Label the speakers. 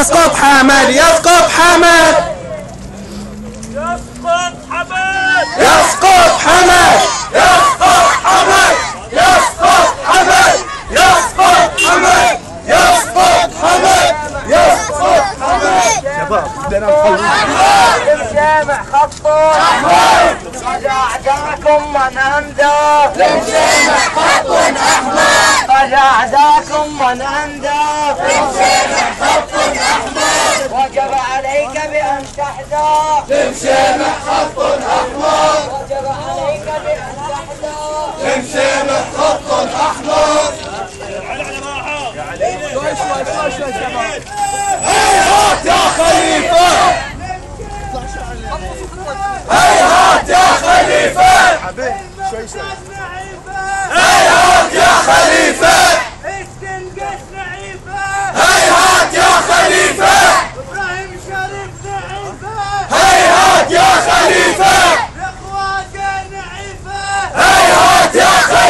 Speaker 1: يسقط حمد يسقط حمد
Speaker 2: يسقط حمد
Speaker 1: يسقط حمد يسقط حمد يسقط حمد يسقط حمد يسقط حمد يسقط حمد
Speaker 3: شباب بدنا نحل
Speaker 2: للجامع خطه احمر رجعتكم من عنده
Speaker 1: للجامع خط احمر
Speaker 2: رجعتكم من عنده
Speaker 1: للجامع خط احمر
Speaker 2: وجب عليك بأن تحذر
Speaker 1: للجامع خط احمر
Speaker 2: وجب عليك بأن تحذر
Speaker 1: للجامع خط احمر هيهات يا خليفة هيهات يا خليفة هيهات يا خليفة
Speaker 2: استنقص نعيفة
Speaker 1: هيهات يا خليفة
Speaker 2: ابراهيم شريف نعيفة
Speaker 1: هيهات يا خليفة
Speaker 2: اخواتي نعيفة
Speaker 1: هيهات يا خليفة